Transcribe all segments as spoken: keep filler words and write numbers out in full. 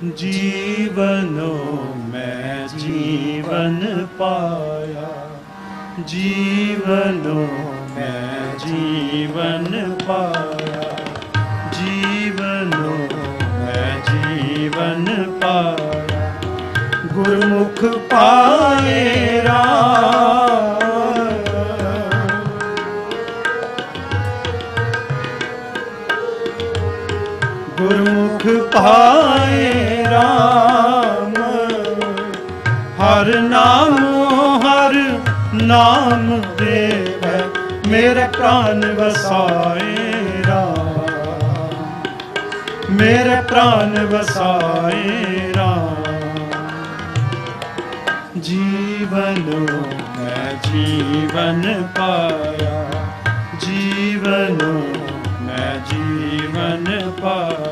जीवनो मैं जीवन पाया, जीवनो मैं जीवन पाया, जीवनो मैं जीवन पाया, गुरमुख पाए राम, गुरमुख पाए राम, हर नाम हर नाम देवै मेरे प्राण वसाए राम, मेरे प्राण वसाए राम, जीवनो मैं जीवन पाया, जीवनो मैं जीवन पाया।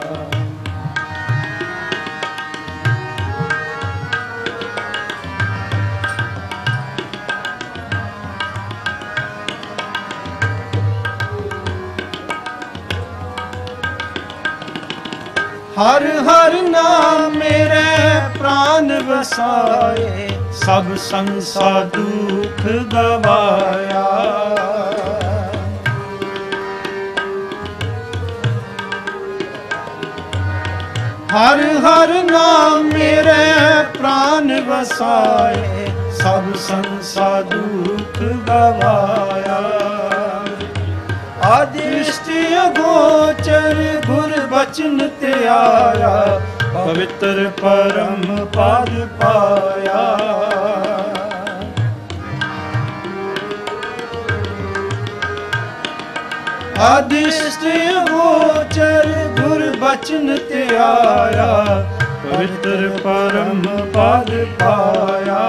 हर हर नाम मेरे प्राण वसाए, सब संसार दुख गवाया, हर हर नाम मेरे प्राण वसाए, सब संसार दुख गवाया, आदिष्टि अगोचर गुर बचन ते आया, पवित्र परम पद पाया, आदिष्टि अगोचर गुर बचन ते आया, पवित्र परम पद पाया,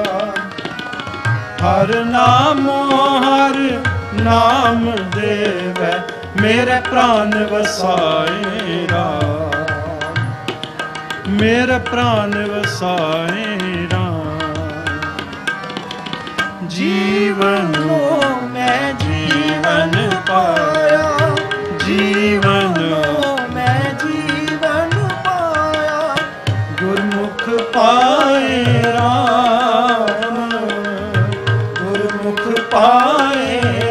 हर नामो हर नाम देवै मेरे प्राण वसाए राम, मेरे प्राण वसाए राम, जीवनो मैं जीवन पाया, जीवनो मैं जीवन पाया, गुरमुख पाए राम, गुरमुख पाए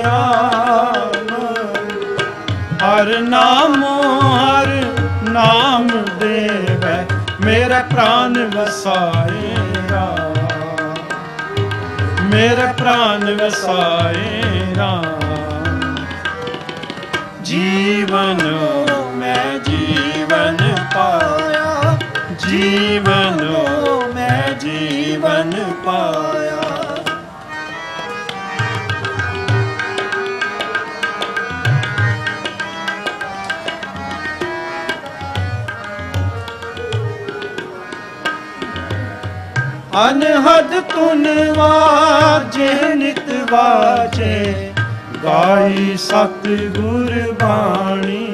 हर नामो हर नाम देवै मेरे प्राण वसाए राम, मेरे प्राण वसाए राम, जीवनो मैं जीवन पाया, जीवनो मैं जीवन पाया। अनहद तुन वाजे नित वाजे, गाई सतगुर बाणी,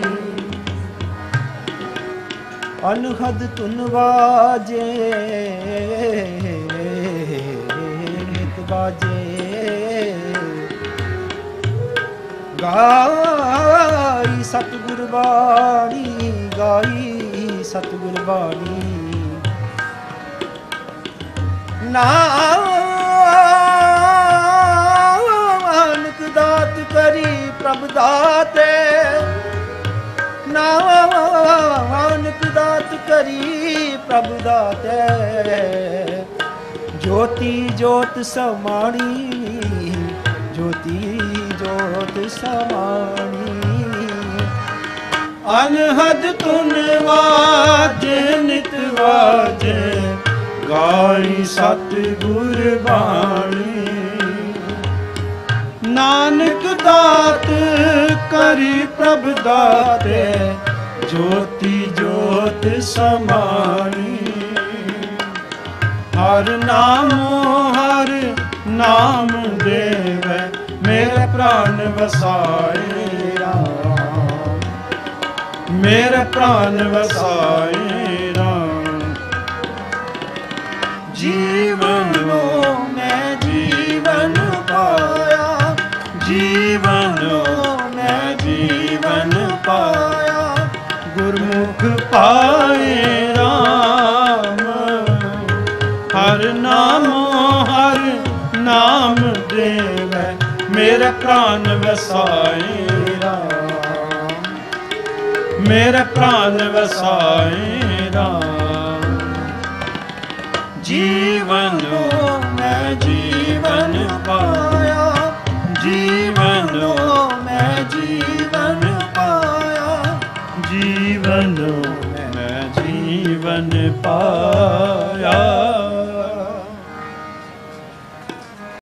अनहद तुन वाजे नित वाजे, गाई सतगुर बाणी, गाई सतगुर बाणी, नानक दात करी प्रभ दाते, नानक दात करी प्रभ दाते, ज्योति जोत समाणी, ज्योति जोत समाणी, अनहद तुन वाजे नित वाजे, गाई सतगुर बाणी, नानक दात करी प्रभ दाते, ज्योति जोत समाणी, हर नामो हर नाम देवै मेरे प्राण वसाए राम, मेरे प्राण वसाए राम, जीवनो मैं जीवन पाया, जीवनो मैं जीवन पाया, गुरमुख पाए ਹਰ ਨਾਮੋ ਹਰ ਨਾਮ ਦੇਵੈ ਮੇਰੇ ਪ੍ਰਾਨ ਵਸਾਏ ਰਾਮ, ਮੇਰੇ ਪ੍ਰਾਨ ਵਸਾਏ ਰਾਮ। ਜੀਵਨੋ ਮੈਂ ਜੀਵਨ ਪਾਇਆ, ਜੀਵਨੋ ਮੈਂ ਜੀਵਨ ਪਾਇਆ, ਜੀਵਨੋ ਮੈਂ ਜੀਵਨ ਪਾਇਆ।